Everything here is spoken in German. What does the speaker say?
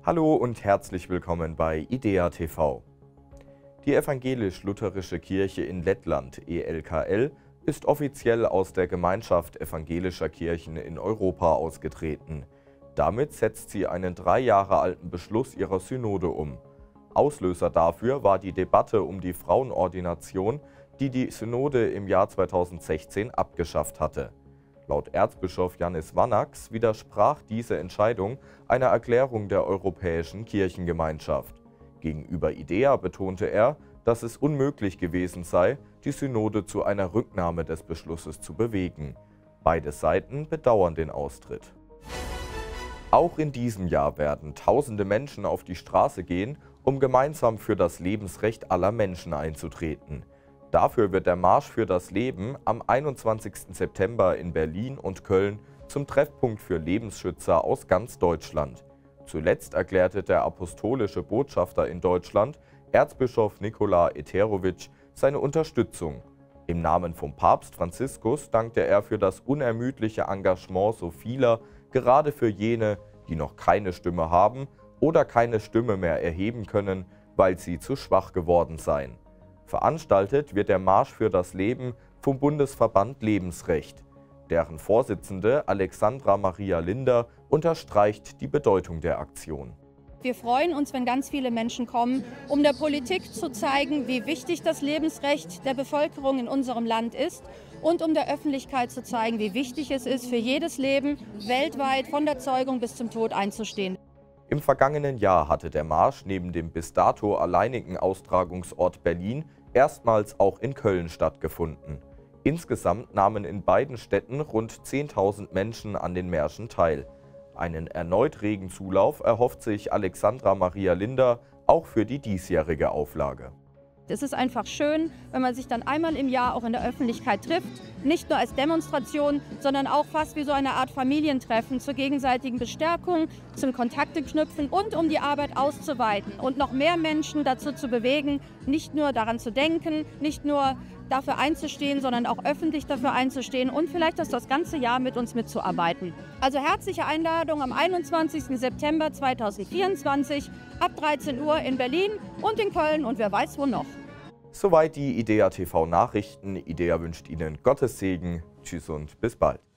Hallo und herzlich willkommen bei IDEA TV. Die Evangelisch-Lutherische Kirche in Lettland, ELKL, ist offiziell aus der Gemeinschaft evangelischer Kirchen in Europa ausgetreten. Damit setzt sie einen 3 Jahre alten Beschluss ihrer Synode um. Auslöser dafür war die Debatte um die Frauenordination, die die Synode im Jahr 2016 abgeschafft hatte. Laut Erzbischof Jannis Vanaks widersprach diese Entscheidung einer Erklärung der Europäischen Kirchengemeinschaft. Gegenüber IDEA betonte er, dass es unmöglich gewesen sei, die Synode zu einer Rücknahme des Beschlusses zu bewegen. Beide Seiten bedauern den Austritt. Auch in diesem Jahr werden tausende Menschen auf die Straße gehen, um gemeinsam für das Lebensrecht aller Menschen einzutreten. Dafür wird der Marsch für das Leben am 21. September in Berlin und Köln zum Treffpunkt für Lebensschützer aus ganz Deutschland. Zuletzt erklärte der apostolische Botschafter in Deutschland, Erzbischof Nikola Eterovic, seine Unterstützung. Im Namen von Papst Franziskus dankte er für das unermüdliche Engagement so vieler, gerade für jene, die noch keine Stimme haben oder keine Stimme mehr erheben können, weil sie zu schwach geworden seien. Veranstaltet wird der Marsch für das Leben vom Bundesverband Lebensrecht. Deren Vorsitzende Alexandra Maria Linder unterstreicht die Bedeutung der Aktion. Wir freuen uns, wenn ganz viele Menschen kommen, um der Politik zu zeigen, wie wichtig das Lebensrecht der Bevölkerung in unserem Land ist und um der Öffentlichkeit zu zeigen, wie wichtig es ist, für jedes Leben weltweit von der Zeugung bis zum Tod einzustehen. Im vergangenen Jahr hatte der Marsch neben dem bis dato alleinigen Austragungsort Berlin erstmals auch in Köln stattgefunden. Insgesamt nahmen in beiden Städten rund 10.000 Menschen an den Märschen teil. Einen erneut regen Zulauf erhofft sich Alexandra Maria Linder auch für die diesjährige Auflage. Es ist einfach schön, wenn man sich dann einmal im Jahr auch in der Öffentlichkeit trifft, nicht nur als Demonstration, sondern auch fast wie so eine Art Familientreffen zur gegenseitigen Bestärkung, zum Kontakte knüpfen und um die Arbeit auszuweiten und noch mehr Menschen dazu zu bewegen, nicht nur daran zu denken, nicht nur dafür einzustehen, sondern auch öffentlich dafür einzustehen und vielleicht das ganze Jahr mit uns mitzuarbeiten. Also herzliche Einladung am 21. September 2024 ab 13 Uhr in Berlin und in Köln und wer weiß wo noch. Soweit die IDEA TV Nachrichten. IDEA wünscht Ihnen Gottes Segen. Tschüss und bis bald.